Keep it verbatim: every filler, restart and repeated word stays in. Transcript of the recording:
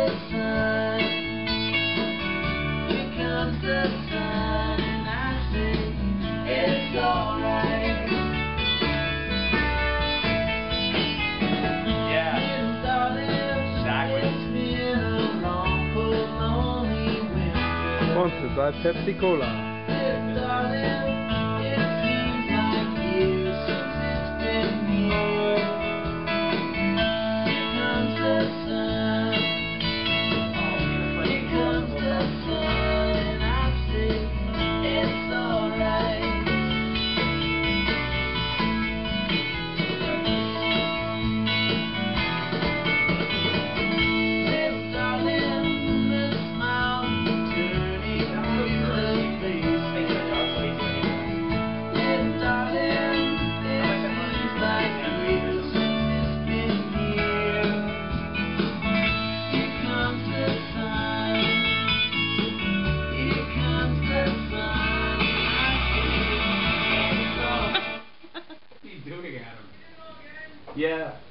the sun, here comes the sun, and I say it's alright. Yeah. Little darling, Exactly. it's been a long, cold, lonely winter. Sponsored by Pepsi Cola. Little darling, it seems like years since it's been here. Here comes the sun, here comes the sun, and I say it's alright. Little darling, the smile turning her face. Little darling, it seems like years since it's been here. Here comes the sun, here comes the sun, and I say it's alright. What are you doing, Adam? Yeah.